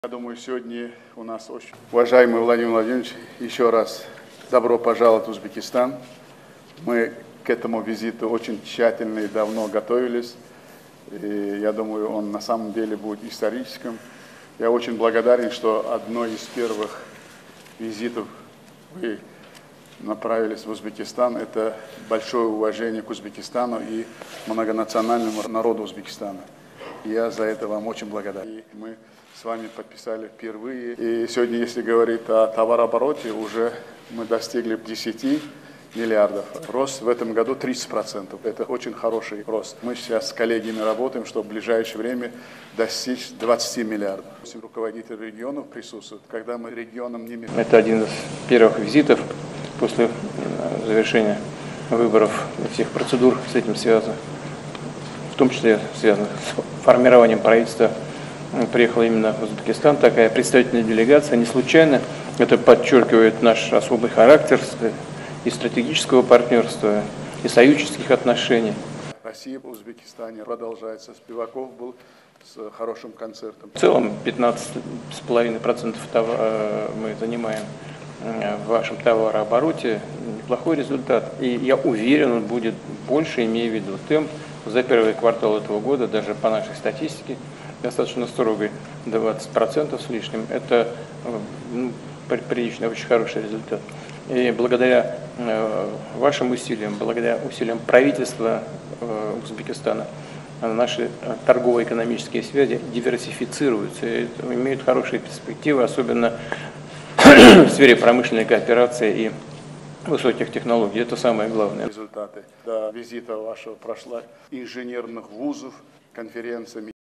Я думаю, сегодня у нас очень... Уважаемый Владимир Владимирович, еще раз добро пожаловать в Узбекистан. Мы к этому визиту очень тщательно и давно готовились. И я думаю, он на самом деле будет историческим. Я очень благодарен, что одной из первых визитов вы направились в Узбекистан. Это большое уважение к Узбекистану и многонациональному народу Узбекистана. Я за это вам очень благодарен. И мы с вами подписали впервые. И сегодня, если говорить о товарообороте, уже мы достигли 10 миллиардов. Рост в этом году 30%. Это очень хороший рост. Мы сейчас с коллегами работаем, чтобы в ближайшее время достичь 20 миллиардов. Руководители регионов присутствуют. Когда мы регионам не мешаем. Это один из первых визитов после завершения выборов и всех процедур с этим связано, в том числе связанных с формированием правительства. Приехала именно в Узбекистан такая представительная делегация. Не случайно это подчеркивает наш особый характер и стратегического партнерства, и союзнических отношений. Россия в Узбекистане продолжается. Спиваков был с хорошим концертом. В целом 15,5% мы занимаем в вашем товарообороте. Неплохой результат. И я уверен, он будет больше, имея в виду темп. За первый квартал этого года, даже по нашей статистике, достаточно строгой, 20% с лишним. Это приличный, очень хороший результат. И благодаря вашим усилиям, благодаря усилиям правительства Узбекистана, наши торгово-экономические связи диверсифицируются и имеют хорошие перспективы, особенно в сфере промышленной кооперации и высоких технологий. Это самое главное. Результаты до визита вашего прошла инженерных вузов, конференциями.